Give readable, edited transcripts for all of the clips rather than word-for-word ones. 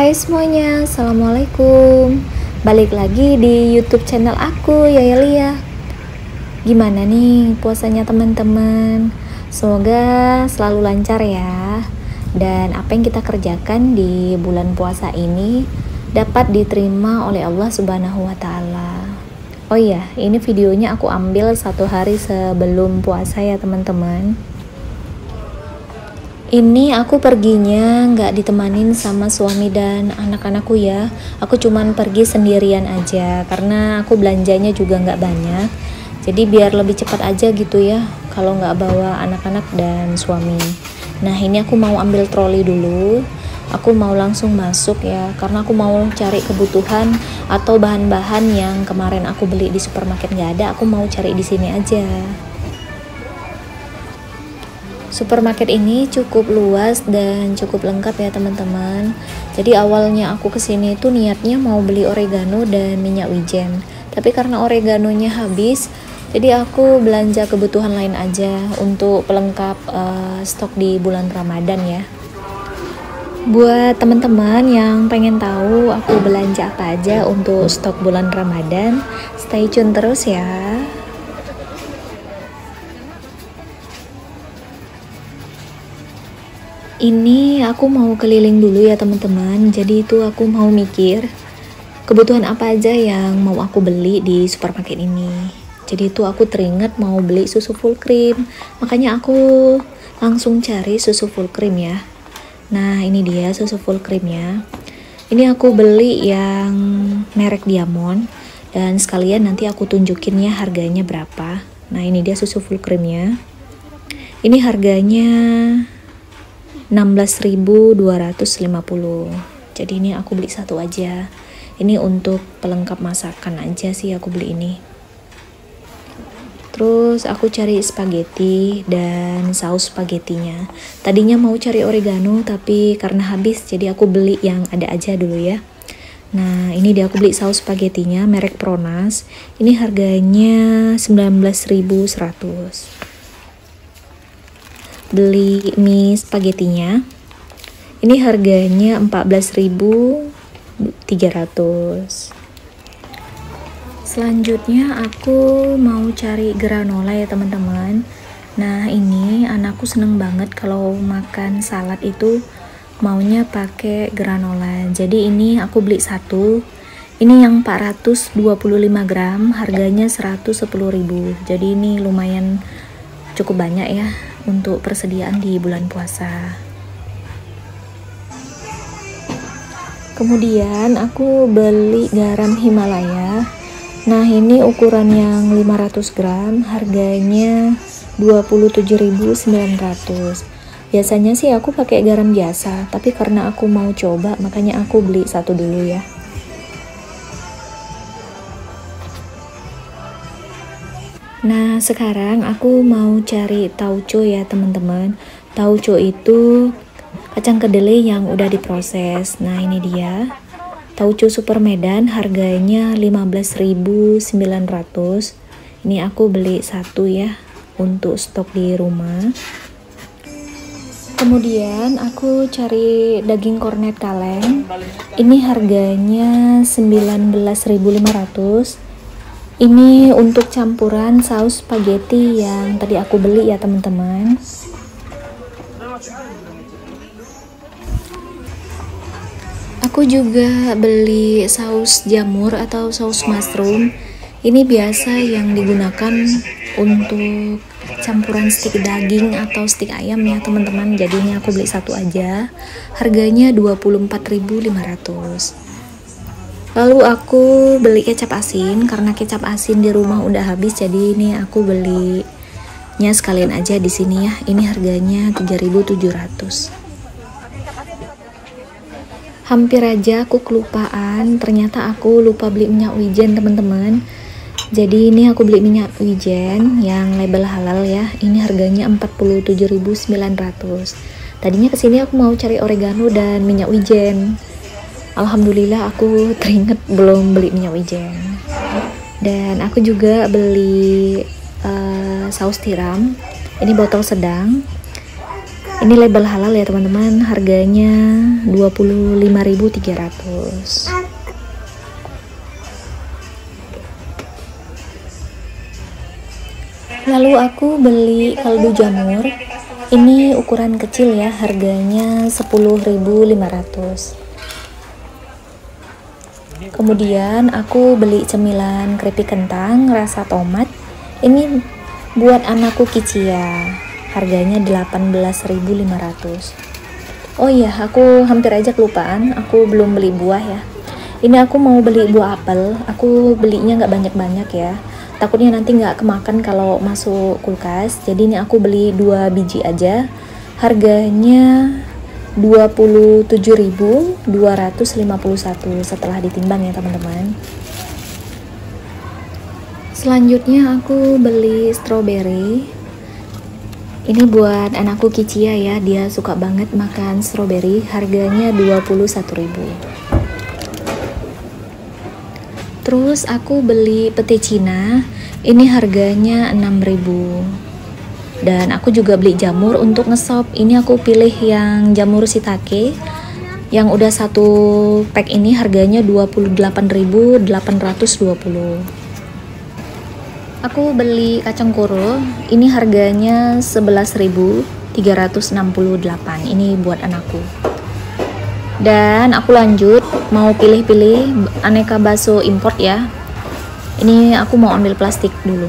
Hai semuanya, Assalamualaikum. Balik lagi di YouTube channel aku, Yaya Lia. Gimana nih puasanya teman-teman? Semoga selalu lancar ya. Dan apa yang kita kerjakan di bulan puasa ini dapat diterima oleh Allah Subhanahu wa Ta'ala. Oh iya, ini videonya aku ambil 1 hari sebelum puasa ya teman-teman. Ini aku perginya nggak ditemanin sama suami dan anak-anakku ya. Aku cuman pergi sendirian aja karena aku belanjanya juga nggak banyak. Jadi biar lebih cepat aja gitu ya kalau nggak bawa anak-anak dan suami. Nah ini aku mau ambil troli dulu. Aku mau langsung masuk ya karena aku mau cari kebutuhan atau bahan-bahan yang kemarin aku beli di supermarket nggak ada. Aku mau cari di sini aja. Supermarket ini cukup luas dan cukup lengkap ya teman-teman. Jadi awalnya aku kesini itu niatnya mau beli oregano dan minyak wijen. Tapi karena oreganonya habis, jadi aku belanja kebutuhan lain aja untuk pelengkap stok di bulan Ramadan ya. Buat teman-teman yang pengen tahu aku belanja apa aja untuk stok bulan Ramadan, stay tune terus ya. Ini aku mau keliling dulu ya teman-teman. Jadi itu aku mau mikir kebutuhan apa aja yang mau aku beli di supermarket ini. Jadi itu aku teringat mau beli susu full cream. Makanya aku langsung cari susu full cream ya. Nah ini dia susu full creamnya. Ini aku beli yang merek Diamond. Dan sekalian nanti aku tunjukin ya harganya berapa. Nah ini dia susu full creamnya. Ini harganya 16.250. Jadi ini aku beli satu aja. Ini untuk pelengkap masakan aja sih aku beli ini. Terus aku cari spaghetti dan saus spagettinya. Tadinya mau cari oregano tapi karena habis jadi aku beli yang ada aja dulu ya. Nah ini dia aku beli saus spagettinya merek Pronas. Ini harganya 19.100. Beli mie spagettinya ini harganya 14.300. Selanjutnya aku mau cari granola ya teman-teman. Nah ini anakku seneng banget kalau makan salad itu maunya pakai granola. Jadi ini aku beli satu. Ini yang 425 gram harganya 110.000. Jadi ini lumayan cukup banyak ya untuk persediaan di bulan puasa. Kemudian aku beli garam Himalaya. Nah ini ukuran yang 500 gram harganya 27.900. Biasanya sih aku pakai garam biasa, tapi karena aku mau coba makanya aku beli satu dulu ya. Nah sekarang aku mau cari tauco ya teman-teman. Tauco itu kacang kedelai yang udah diproses. Nah ini dia tauco super Medan harganya 15.900. Ini aku beli satu ya untuk stok di rumah. Kemudian aku cari daging kornet kaleng. Ini harganya 19.500. Ini untuk campuran saus spaghetti yang tadi aku beli ya teman-teman. Aku juga beli saus jamur atau saus mushroom. Ini biasa yang digunakan untuk campuran stik daging atau stik ayam ya teman-teman. Jadinya aku beli satu aja. Harganya 24.500. Lalu aku beli kecap asin karena kecap asin di rumah udah habis, jadi ini aku belinya sekalian aja di sini ya. Ini harganya 3.700. Hampir aja aku kelupaan, ternyata aku lupa beli minyak wijen teman-teman. Jadi ini aku beli minyak wijen yang label halal ya. Ini harganya 47.900. Tadinya kesini aku mau cari oregano dan minyak wijen. Alhamdulillah aku teringat belum beli minyak wijen. Dan aku juga beli saus tiram. Ini botol sedang. Ini label halal ya teman-teman, harganya 25.300. Lalu aku beli kaldu jamur. Ini ukuran kecil ya, harganya 10.500. Kemudian aku beli cemilan keripik kentang rasa tomat. Ini buat anakku Kicia. Harganya 18.500. Oh iya, aku hampir aja kelupaan, aku belum beli buah ya. Ini aku mau beli buah apel. Aku belinya nggak banyak-banyak ya, takutnya nanti nggak kemakan kalau masuk kulkas. Jadi ini aku beli 2 biji aja. Harganya 27.251 setelah ditimbang ya teman-teman. Selanjutnya aku beli strawberry. Ini buat anakku Kicia ya, dia suka banget makan strawberry. Harganya 21.000. Terus aku beli pete Cina. Ini harganya 6.000. Dan aku juga beli jamur untuk ngesop. Ini aku pilih yang jamur shiitake yang udah satu pack. Ini harganya 28.820. Aku beli kacang koro. Ini harganya 11.368. Ini buat anakku. Dan aku lanjut mau pilih-pilih aneka bakso import ya. Ini aku mau ambil plastik dulu.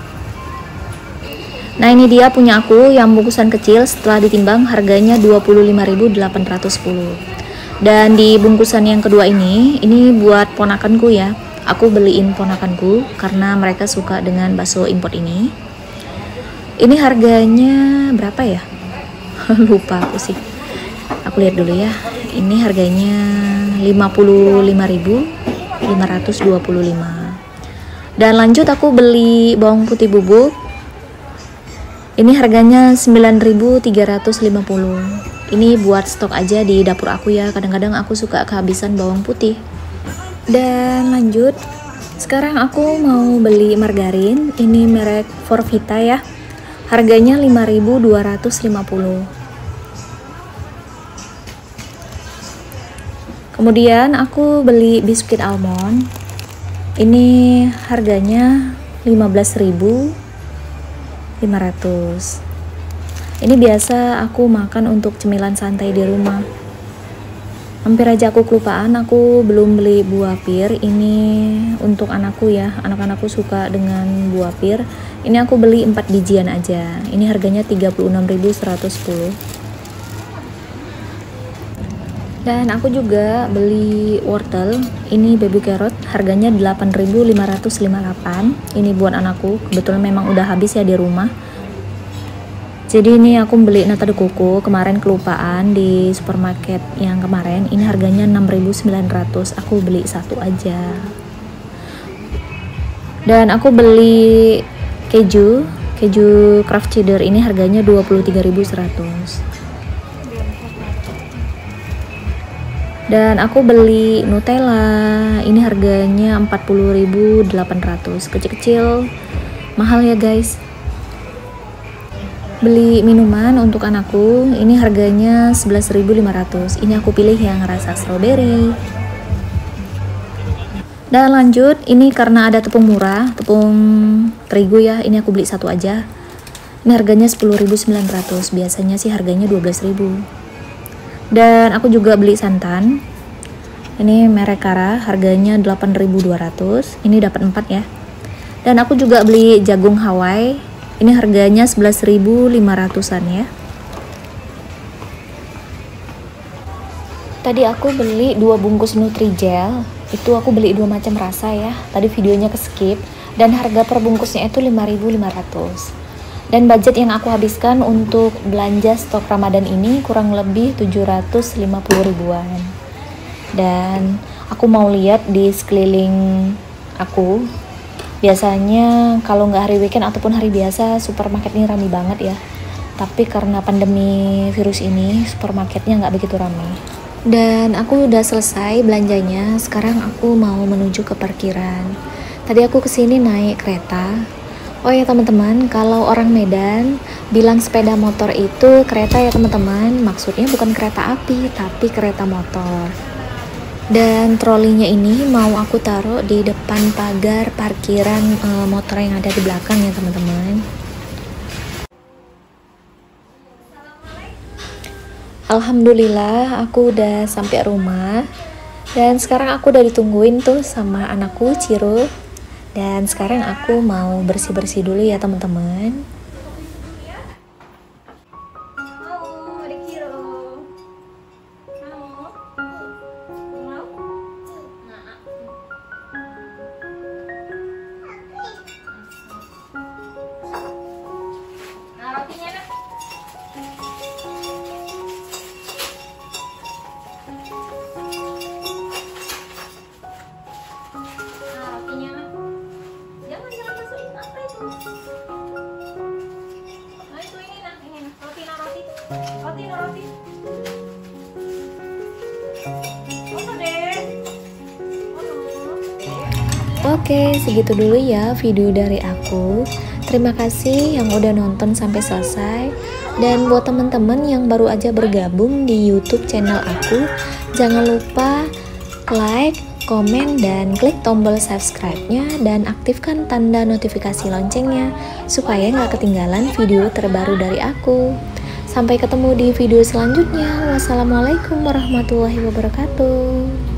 Nah, ini dia punya aku yang bungkusan kecil. Setelah ditimbang harganya 25.810. Dan di bungkusan yang kedua ini buat ponakanku ya. Aku beliin ponakanku karena mereka suka dengan bakso import ini. Ini harganya berapa ya? Lupa aku sih. Aku lihat dulu ya. Ini harganya 55.525. Dan lanjut aku beli bawang putih bubuk. Ini harganya 9.350. Ini buat stok aja di dapur aku ya. Kadang-kadang aku suka kehabisan bawang putih. Dan lanjut, sekarang aku mau beli margarin. Ini merek Forvita ya. Harganya 5.250. Kemudian aku beli biskuit almond. Ini harganya 15.500. Ini biasa aku makan untuk cemilan santai di rumah. Hampir aja aku kelupaan, aku belum beli buah pir. Ini untuk anakku ya, anak-anakku suka dengan buah pir. Ini aku beli 4 bijian aja. Ini harganya 36.110. Dan aku juga beli wortel. Ini baby carrot, harganya 8.558. Ini buat anakku, kebetulan memang udah habis ya di rumah. Jadi ini aku beli nata de coco, kemarin kelupaan di supermarket yang kemarin. Ini harganya 6.900, aku beli satu aja. Dan aku beli keju craft cheddar, ini harganya 23.100. Dan aku beli Nutella, ini harganya 40.800, kecil-kecil, mahal ya guys. Beli minuman untuk anakku, ini harganya 11.500. Ini aku pilih yang rasa strawberry. Dan lanjut, ini karena ada tepung murah, tepung terigu ya, ini aku beli satu aja. Ini harganya 10.900, biasanya sih harganya 12.000. Dan aku juga beli santan. Ini merek Kara, harganya 8.200. Ini dapat 4 ya. Dan aku juga beli jagung Hawaii. Ini harganya 11.500-an ya. Tadi aku beli 2 bungkus Nutrijel. Itu aku beli 2 macam rasa ya. Tadi videonya ke skip. Dan harga per bungkusnya itu 5.500. Dan budget yang aku habiskan untuk belanja stok Ramadan ini kurang lebih 750 ribuan. Dan aku mau lihat di sekeliling aku. Biasanya kalau nggak hari weekend ataupun hari biasa supermarket ini ramai banget ya. Tapi karena pandemi virus ini supermarketnya nggak begitu ramai. Dan aku udah selesai belanjanya. Sekarang aku mau menuju ke parkiran. Tadi aku kesini naik kereta. Oh ya teman-teman, kalau orang Medan bilang sepeda motor itu kereta ya teman-teman, maksudnya bukan kereta api tapi kereta motor. Dan trolinya ini mau aku taruh di depan pagar parkiran motor yang ada di belakang ya teman-teman. Alhamdulillah aku udah sampai rumah dan sekarang aku udah ditungguin tuh sama anakku Ciro. Dan sekarang aku mau bersih-bersih dulu ya teman-teman. Oke, segitu dulu ya video dari aku. Terima kasih yang udah nonton sampai selesai. Dan buat teman-teman yang baru aja bergabung di YouTube channel aku, jangan lupa like, komen, dan klik tombol subscribe-nya dan aktifkan tanda notifikasi loncengnya supaya nggak ketinggalan video terbaru dari aku. Sampai ketemu di video selanjutnya. Wassalamualaikum warahmatullahi wabarakatuh.